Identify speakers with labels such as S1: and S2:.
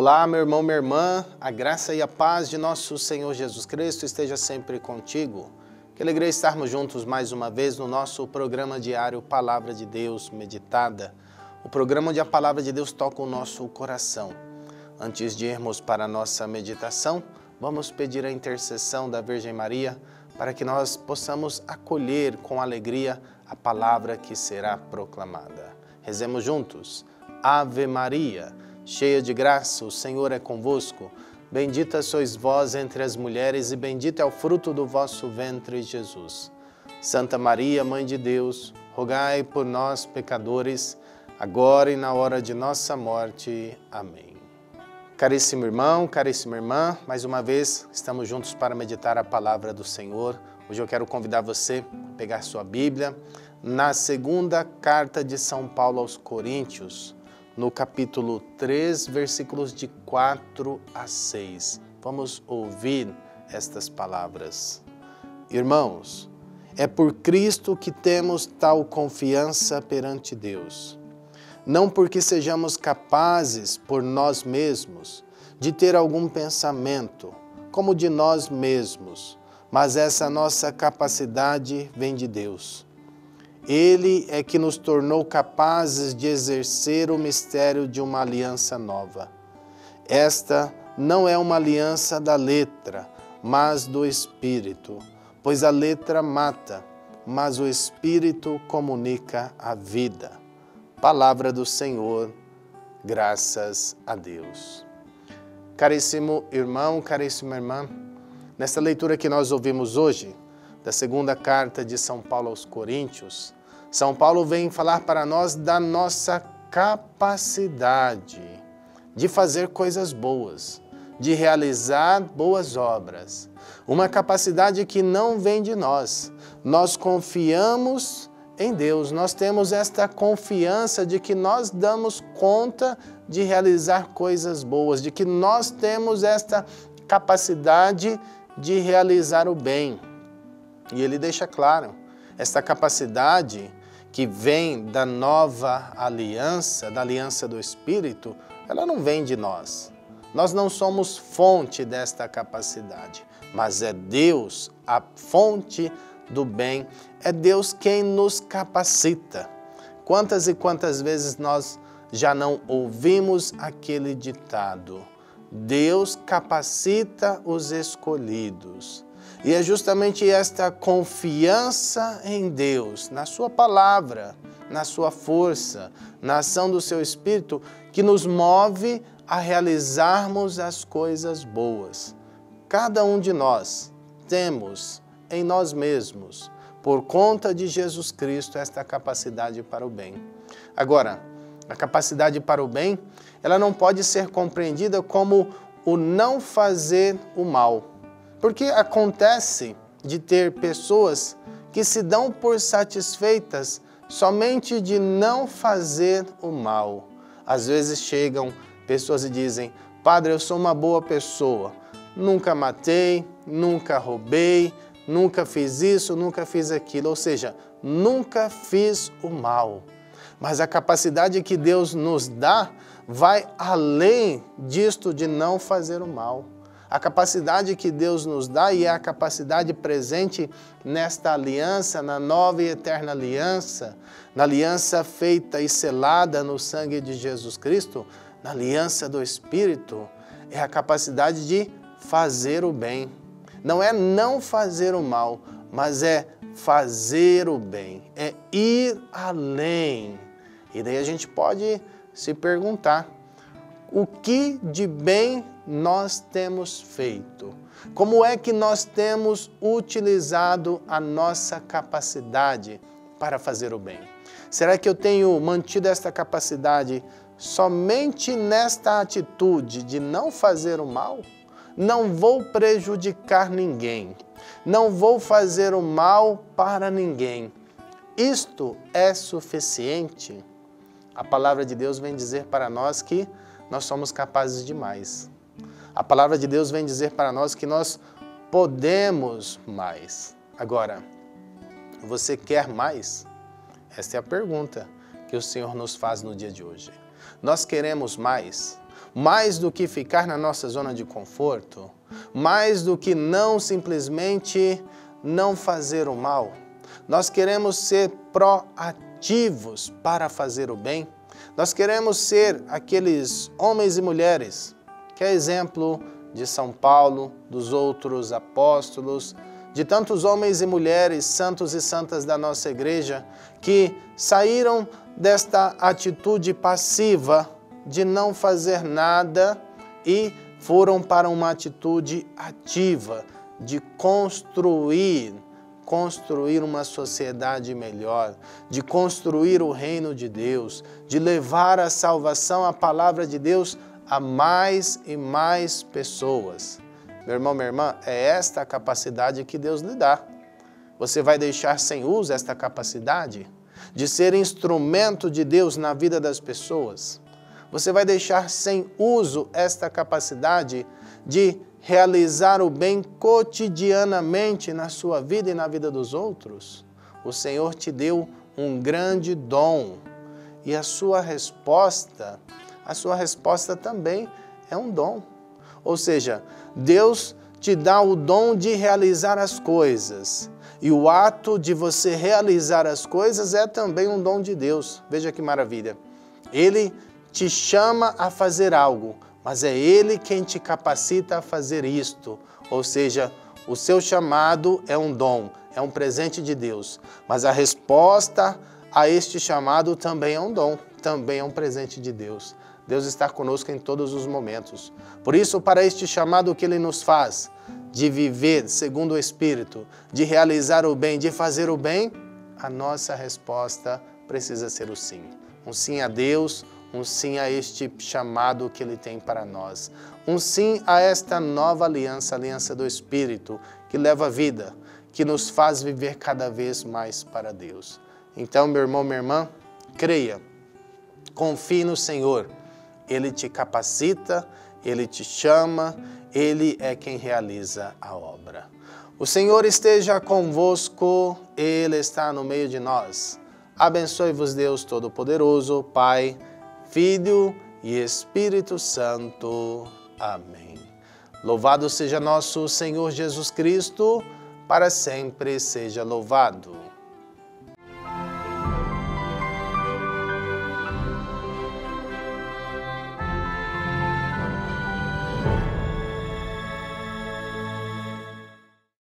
S1: Olá, meu irmão, minha irmã, a graça e a paz de nosso Senhor Jesus Cristo esteja sempre contigo. Que alegria estarmos juntos mais uma vez no nosso programa diário Palavra de Deus Meditada, o programa onde a Palavra de Deus toca o nosso coração. Antes de irmos para a nossa meditação, vamos pedir a intercessão da Virgem Maria para que nós possamos acolher com alegria a palavra que será proclamada. Rezemos juntos. Ave Maria, cheia de graça, o Senhor é convosco. Bendita sois vós entre as mulheres e bendito é o fruto do vosso ventre, Jesus. Santa Maria, Mãe de Deus, rogai por nós, pecadores, agora e na hora de nossa morte. Amém. Caríssimo irmão, caríssima irmã, mais uma vez estamos juntos para meditar a palavra do Senhor. Hoje eu quero convidar você a pegar sua Bíblia na segunda carta de São Paulo aos Coríntios, no capítulo 3, versículos de 4 a 6. Vamos ouvir estas palavras. Irmãos, é por Cristo que temos tal confiança perante Deus. Não porque sejamos capazes, por nós mesmos, de ter algum pensamento, como de nós mesmos, mas essa nossa capacidade vem de Deus. Ele é que nos tornou capazes de exercer o mistério de uma aliança nova. Esta não é uma aliança da letra, mas do Espírito, pois a letra mata, mas o Espírito comunica a vida. Palavra do Senhor, graças a Deus. Caríssimo irmão, caríssima irmã, nesta leitura que nós ouvimos hoje, da segunda carta de São Paulo aos Coríntios, São Paulo vem falar para nós da nossa capacidade de fazer coisas boas, de realizar boas obras. Uma capacidade que não vem de nós. Nós confiamos em Deus, nós temos esta confiança de que nós damos conta de realizar coisas boas, de que nós temos esta capacidade de realizar o bem. E ele deixa claro, esta capacidade que vem da nova aliança, da aliança do Espírito, ela não vem de nós. Nós não somos fonte desta capacidade, mas é Deus a fonte do bem, é Deus quem nos capacita. Quantas e quantas vezes nós já não ouvimos aquele ditado: Deus capacita os escolhidos. E é justamente esta confiança em Deus, na sua palavra, na sua força, na ação do seu Espírito, que nos move a realizarmos as coisas boas. Cada um de nós temos em nós mesmos, por conta de Jesus Cristo, esta capacidade para o bem. Agora, a capacidade para o bem, ela não pode ser compreendida como o não fazer o mal. Porque acontece de ter pessoas que se dão por satisfeitas somente de não fazer o mal. Às vezes chegam pessoas e dizem: Padre, eu sou uma boa pessoa, nunca matei, nunca roubei, nunca fiz isso, nunca fiz aquilo, ou seja, nunca fiz o mal. Mas a capacidade que Deus nos dá vai além disto de não fazer o mal. A capacidade que Deus nos dá, e é a capacidade presente nesta aliança, na nova e eterna aliança, na aliança feita e selada no sangue de Jesus Cristo, na aliança do Espírito, é a capacidade de fazer o bem. Não é não fazer o mal, mas é fazer o bem, é ir além. E daí a gente pode se perguntar: o que de bem nós temos feito? Como é que nós temos utilizado a nossa capacidade para fazer o bem? Será que eu tenho mantido esta capacidade somente nesta atitude de não fazer o mal? Não vou prejudicar ninguém, não vou fazer o mal para ninguém. Isto é suficiente? A palavra de Deus vem dizer para nós que nós somos capazes de mais. A palavra de Deus vem dizer para nós que nós podemos mais. Agora, você quer mais? Esta é a pergunta que o Senhor nos faz no dia de hoje. Nós queremos mais? mais do que ficar na nossa zona de conforto, mais do que não simplesmente não fazer o mal. Nós queremos ser proativos para fazer o bem. Nós queremos ser aqueles homens e mulheres que é exemplo de São Paulo, dos outros apóstolos, de tantos homens e mulheres, santos e santas da nossa igreja, que saíram desta atitude passiva de não fazer nada e foram para uma atitude ativa de construir uma sociedade melhor, de construir o reino de Deus, de levar a salvação, a palavra de Deus a mais e mais pessoas. Meu irmão, minha irmã, é esta a capacidade que Deus lhe dá. Você vai deixar sem uso esta capacidade de ser instrumento de Deus na vida das pessoas? Você vai deixar sem uso esta capacidade de realizar o bem cotidianamente na sua vida e na vida dos outros? O Senhor te deu um grande dom e a sua resposta também é um dom. Ou seja, Deus te dá o dom de realizar as coisas. E o ato de você realizar as coisas é também um dom de Deus. Veja que maravilha. Ele te chama a fazer algo, mas é Ele quem te capacita a fazer isto. Ou seja, o seu chamado é um dom, é um presente de Deus. Mas a resposta a este chamado também é um dom, também é um presente de Deus. Deus está conosco em todos os momentos. Por isso, para este chamado que Ele nos faz, de viver segundo o Espírito, de realizar o bem, de fazer o bem, a nossa resposta precisa ser o sim. Um sim a Deus, um sim a este chamado que Ele tem para nós. Um sim a esta nova aliança, a aliança do Espírito, que leva a vida, que nos faz viver cada vez mais para Deus. Então, meu irmão, minha irmã, creia, confie no Senhor. Ele te capacita, Ele te chama, Ele é quem realiza a obra. O Senhor esteja convosco, Ele está no meio de nós. Abençoe-vos Deus Todo-Poderoso, Pai, Filho e Espírito Santo. Amém. Louvado seja nosso Senhor Jesus Cristo, para sempre seja louvado.